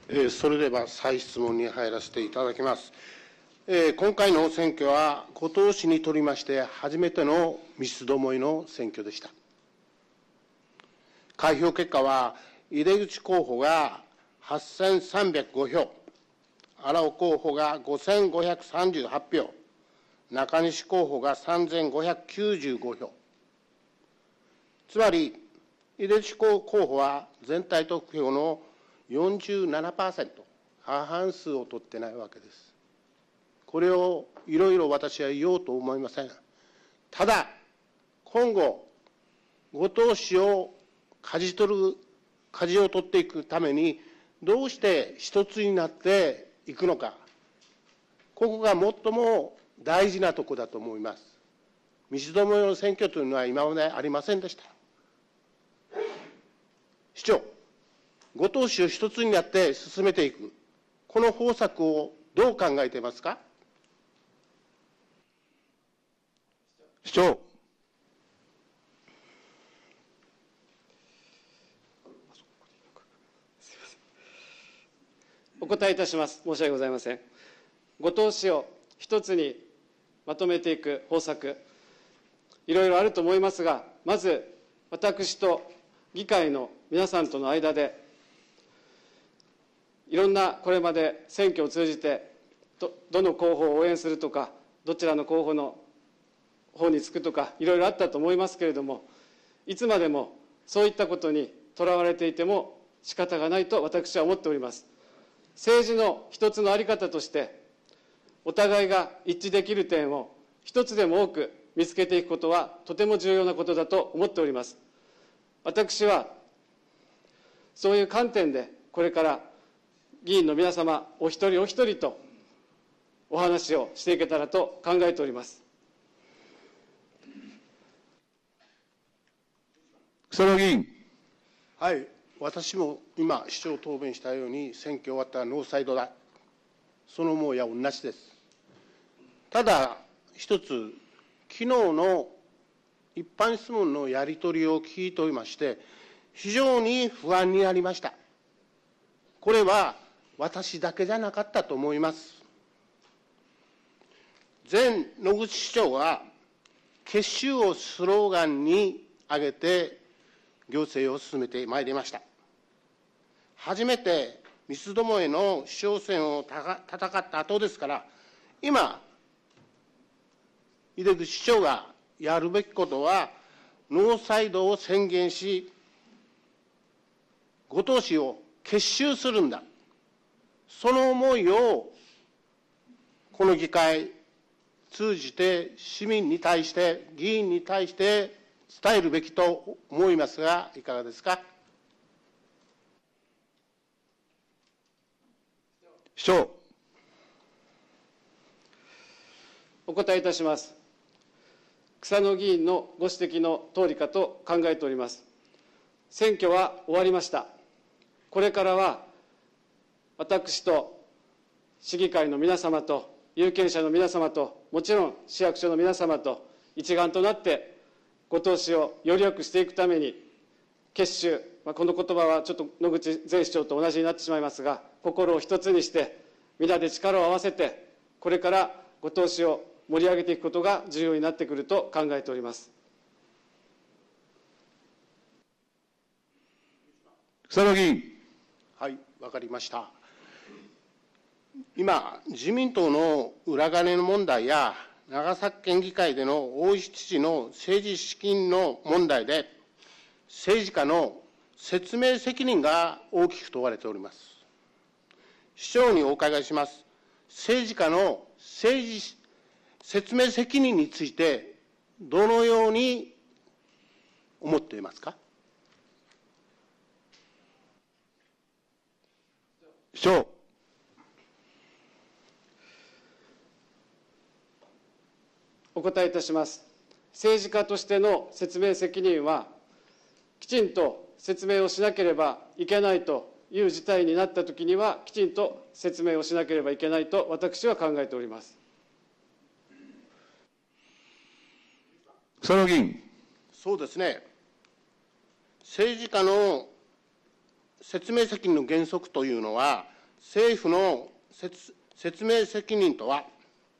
それでは再質問に入らせていただきます。今回の選挙は、後藤氏にとりまして初めての三つどもえの選挙でした。開票結果は、井出口候補が8305票、荒尾候補が5538票、中西候補が3595票。つまり、井出口候補は全体得票の47%、過半数を取ってないわけです。これをいろいろ私は言おうと思いません。ただ、今後、後藤氏を舵を取っていくために、どうして一つになっていくのか、ここが最も大事なところだと思います。三つどもえの選挙というのは今までありませんでした。市長、後藤氏を一つになって進めていく、この方策をどう考えていますか。 市長。 お答えいたします。申し訳ございません。後藤氏を一つにまとめていく方策、いろいろあると思いますが、まず私と議会の皆さんとの間で、いろんなこれまで選挙を通じてどの候補を応援するとか、どちらの候補の方につくとか、いろいろあったと思いますけれども、いつまでもそういったことにとらわれていても仕方がないと私は思っております。政治の一つの在り方として、お互いが一致できる点を一つでも多く見つけていくことはとても重要なことだと思っております。私はそういう観点でこれから議員の皆様お一人お一人とお話をしていけたらと考えております。 草野議員。 はい、私も今、市長答弁したように、選挙終わったらノーサイドだ、その思いは同じです。ただ、一つ、昨日の一般質問のやり取りを聞いておりまして、非常に不安になりました。これは私だけじゃなかったと思います。前野口市長は、結集をスローガンに挙げて、行政を進めてまいりました。初めて三つどもえの市長選を戦った後ですから、今、井出口市長がやるべきことは、ノーサイドを宣言し、後藤氏を結集するんだ。その思いを、この議会通じて市民に対して、議員に対して伝えるべきと思いますが、いかがですか。 市長。 お答えいたします。草野議員のご指摘のとおりかと考えております。選挙は終わりました。これからは私と市議会の皆様と有権者の皆様と、もちろん市役所の皆様と一丸となって後藤氏をより良くしていくために結集、この言葉はちょっと野口前市長と同じになってしまいますが、心を一つにして皆で力を合わせてこれから後藤氏を盛り上げていくことが重要になってくると考えております。 草野議員。 はい、わかりました。今、自民党の裏金の問題や、長崎県議会での大石知事の政治資金の問題で、政治家の説明責任が大きく問われております。市長にお伺いします。政治家の説明責任について、どのように思っていますか。 市長。 お答えいたします。政治家としての説明責任は、きちんと説明をしなければいけないという事態になったときには、きちんと説明をしなければいけないと私は考えております。 草野議員。 そうですね。政治家の説明責任の原則というのは、 政府の説明責任とは、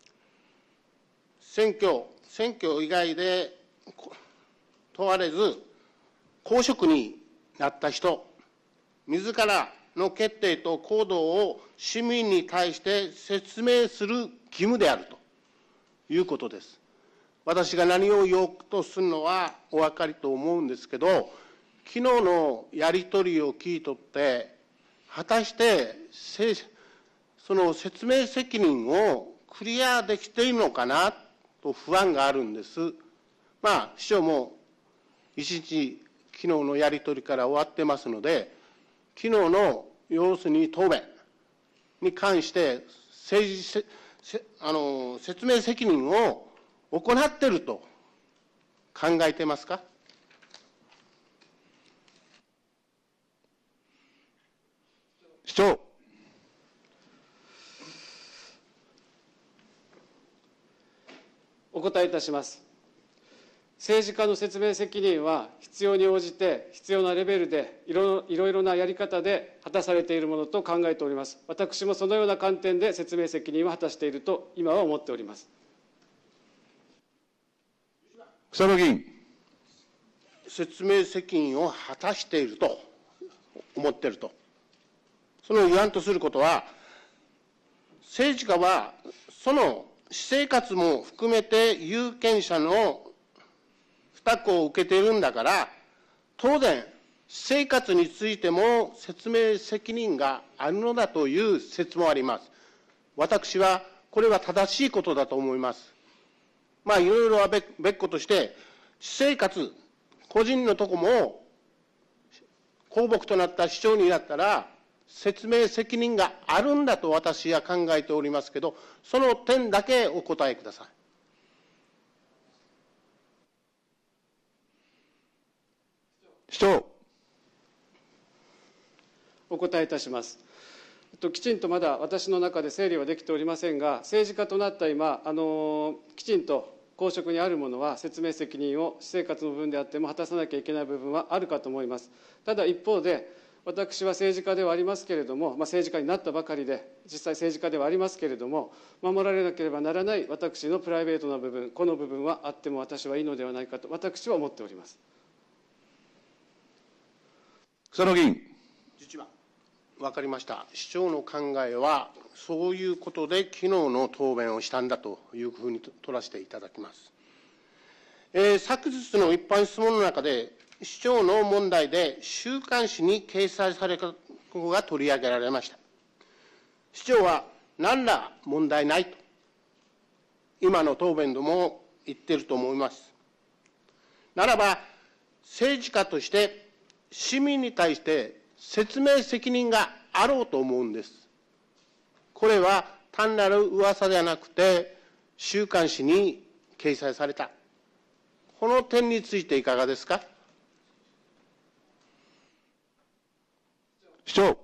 選挙以外で問われず、公職になった人、自らの決定と行動を市民に対して説明する義務であるということです。私が何を言おうとするのはお分かりと思うんですけど、昨日のやり取りを聞いとって、果たしてその説明責任をクリアできているのかなと不安があるんです。市長も一日、昨日のやり取りから終わってますので、昨日の要するに答弁に関して説明責任を行っていると考えてますか。 市長。 お答えいたします。政治家の説明責任は必要に応じて必要なレベルでいろいろなやり方で果たされているものと考えております。私もそのような観点で説明責任を果たしていると今は思っております。 草野議員。 説明責任を果たしていると思っていると。その言わんとすることは、政治家はその私生活も含めて有権者の負託を受けているんだから、当然、私生活についても説明責任があるのだという説もあります。私はこれは正しいことだと思います。いろいろは別個として、私生活、個人のとこも公僕となった市長になったら、説明責任があるんだと私は考えておりますけど、その点だけお答えください。 市長。 お答えいたします。きちんとまだ私の中で整理はできておりませんが、政治家となった今、きちんと公職にあるものは説明責任を私生活の部分であっても果たさなきゃいけない部分はあるかと思います。ただ一方で、私は政治家ではありますけれども、政治家になったばかりで、実際政治家ではありますけれども、守られなければならない私のプライベートな部分、この部分はあっても私はいいのではないかと、私は思っております。 草野議員。 分かりました。市長の考えは、そういうことで昨日の答弁をしたんだというふうに取らせていただきます。昨日の一般質問の中で、市長の問題で週刊誌に掲載されたことが取り上げられました。市長は何ら問題ないと、今の答弁でも言っていると思います。ならば、政治家として市民に対して説明責任があろうと思うんです。これは単なる噂ではなくて、週刊誌に掲載された。この点についていかがですか。 市長。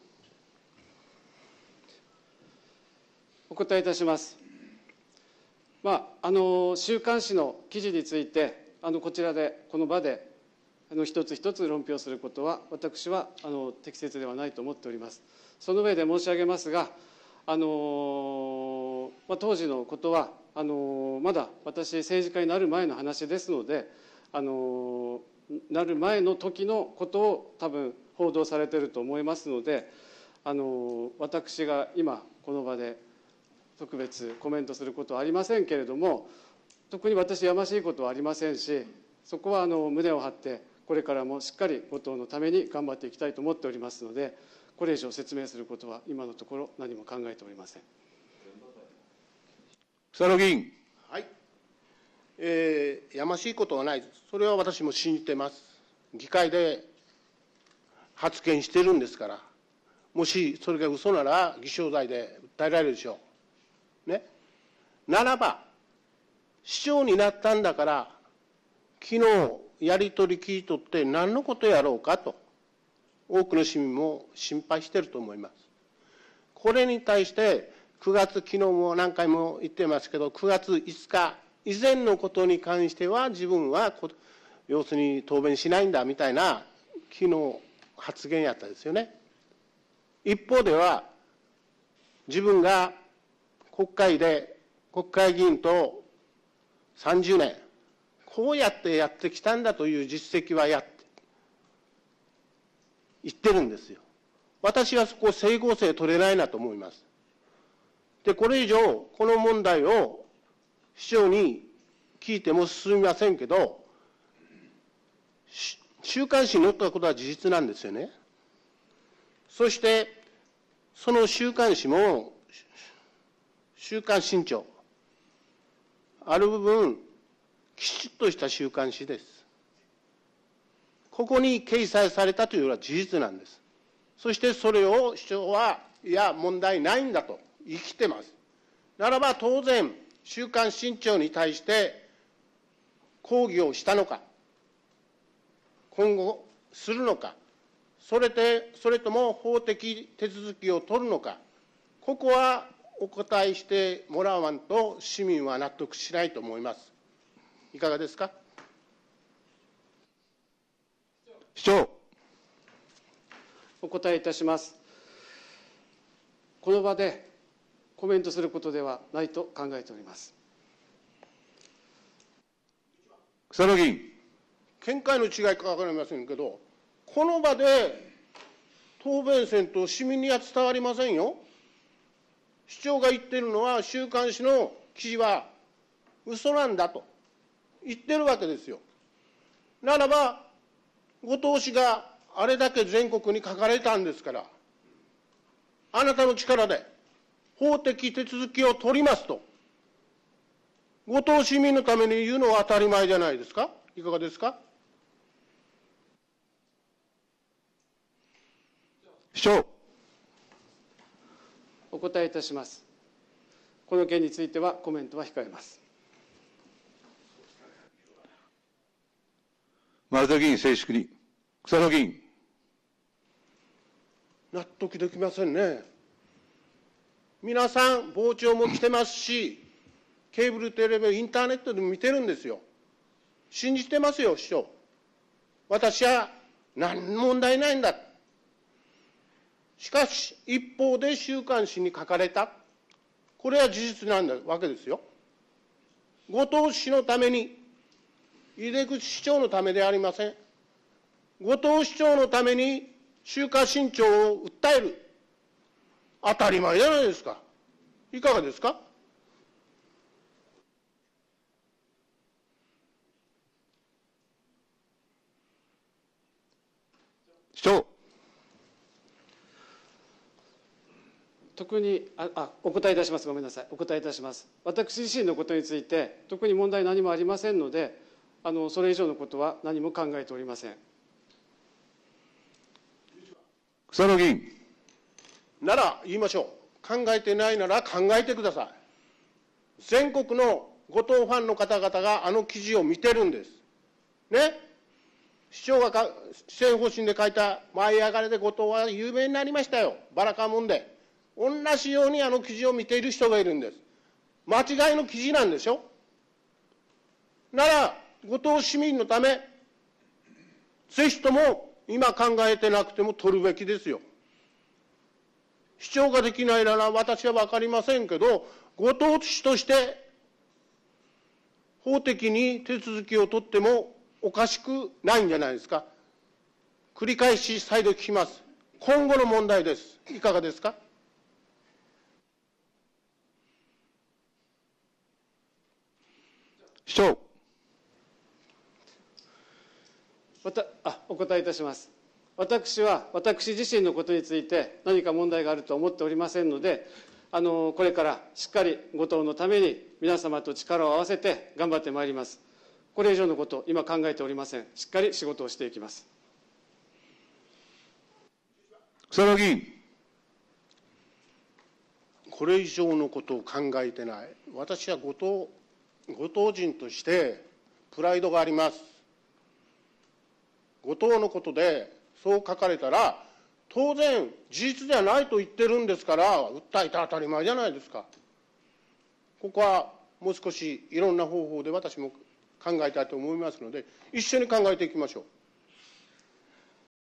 お答えいたします。週刊誌の記事について、こちらで、この場で、一つ一つ論評することは、私は適切ではないと思っております。その上で申し上げますが、当時のことは、まだ私、政治家になる前の話ですので、なる前の時のことを多分報道されていると思いますので、私が今、この場で特別コメントすることはありませんけれども、特に私、やましいことはありませんし、そこは胸を張って、これからもしっかりご党のために頑張っていきたいと思っておりますので、これ以上説明することは今のところ何も考えておりません。 草野議員。 やましいことはないです。それは私も信じてます。議会で発言してるんですから、もしそれが嘘なら偽証罪で訴えられるでしょう。ね。ならば、市長になったんだから、昨日やり取り聞いとって何のことやろうかと、多くの市民も心配していると思います。これに対して、昨日も何回も言ってますけど、9月5日以前のことに関しては、自分は要するに答弁しないんだみたいな、昨日発言やったですよね。一方では、 自分が国会議員と30年、こうやってやってきたんだという実績は言ってるんですよ。私はそこ整合性取れないなと思います。で、これ以上、この問題を市長に聞いても進みませんけど、週刊誌に載ったことは事実なんですよね。そして、その週刊誌も、週刊新潮、ある部分、きちっとした週刊誌です。ここに掲載されたというのは事実なんです。そしてそれを市長は、いや、問題ないんだと言い切ってます。ならば当然、週刊新潮に対して抗議をしたのか、今後するのか、それとも法的手続きを取るのか、ここはお答えしてもらわんと市民は納得しないと思います。いかがですか。 市長。 お答えいたします。この場でコメントすることではないと考えております。 草野議員。 見解の違いか分かりませんけど、この場で答弁せんと市民には伝わりませんよ。市長が言っているのは、週刊誌の記事は嘘なんだと言ってるわけですよ。ならば、後藤氏があれだけ全国に書かれたんですから、あなたの力で法的手続きを取りますと、後藤市民のために言うのは当たり前じゃないですか。いかがですか。 市長。 お答えいたします。この件についてはコメントは控えます。 丸田議員、静粛に。草野議員。 納得できませんね。皆さん、傍聴も来てますし、ケーブルテレビ、インターネットでも見てるんですよ。信じてますよ、市長。私は何も問題ないんだ。しかし、一方で週刊誌に書かれた。これは事実なんだわけですよ。後藤氏のために、井出口市長のためではありません。後藤市長のために週刊新潮を訴える。当たり前じゃないですか。いかがですか。 市長。 特にお答えいたします。ごめんなさい。お答えいたします。私自身のことについて、特に問題何もありませんので、それ以上のことは何も考えておりません。 草野議員。 なら言いましょう。考えてないなら考えてください。全国の後藤ファンの方々があの記事を見てるんです。ね。市長が施政方針で書いた舞い上がれで後藤は有名になりましたよ。バラカモンで。同じようにあの記事を見ている人がいるんです。間違いの記事なんでしょ。なら、後藤市民のため、ぜひとも今考えてなくても取るべきですよ。市長ができないなら私は分かりませんけど、後藤市として法的に手続きを取ってもおかしくないんじゃないですか。繰り返し再度聞きます。今後の問題です。いかがですか。 市長。 お答えいたします。私は私自身のことについて何か問題があると思っておりませんので、これからしっかり後藤のために皆様と力を合わせて頑張ってまいります。これ以上のこと、今考えておりません。しっかり仕事をしていきます。 草野議員。 これ以上のことを考えてない。私は後藤人としてプライドがあります。後藤のことでそう書かれたら、当然事実ではないと言ってるんですから、訴えて当たり前じゃないですか。ここはもう少しいろんな方法で私も考えたいと思いますので、一緒に考えていきましょう。